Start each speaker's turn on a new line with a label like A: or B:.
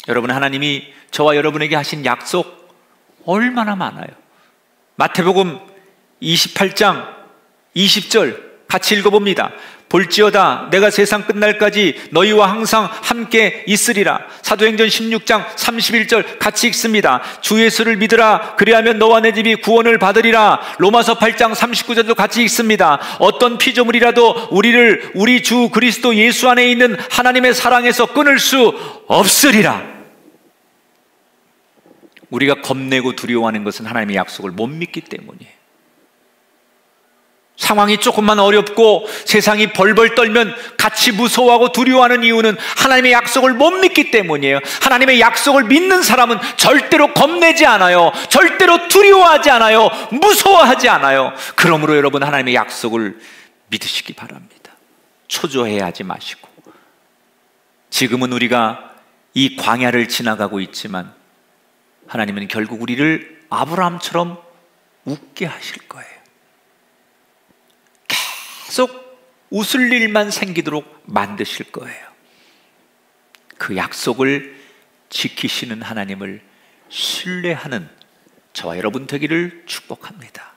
A: 여러분, 하나님이 저와 여러분에게 하신 약속 얼마나 많아요. 마태복음 28장 20절 같이 읽어봅니다. 볼지어다 내가 세상 끝날까지 너희와 항상 함께 있으리라. 사도행전 16장 31절 같이 읽습니다. 주 예수를 믿으라. 그리하면 너와 내 집이 구원을 받으리라. 로마서 8장 39절도 같이 읽습니다. 어떤 피조물이라도 우리 주 그리스도 예수 안에 있는 하나님의 사랑에서 끊을 수 없으리라. 우리가 겁내고 두려워하는 것은 하나님의 약속을 못 믿기 때문이에요. 상황이 조금만 어렵고 세상이 벌벌 떨면 같이 무서워하고 두려워하는 이유는 하나님의 약속을 못 믿기 때문이에요. 하나님의 약속을 믿는 사람은 절대로 겁내지 않아요. 절대로 두려워하지 않아요. 무서워하지 않아요. 그러므로 여러분, 하나님의 약속을 믿으시기 바랍니다. 초조해하지 마시고. 지금은 우리가 이 광야를 지나가고 있지만 하나님은 결국 우리를 아브라함처럼 웃게 하실 거예요. 계속 웃을 일만 생기도록 만드실 거예요. 그 약속을 지키시는 하나님을 신뢰하는 저와 여러분 되기를 축복합니다.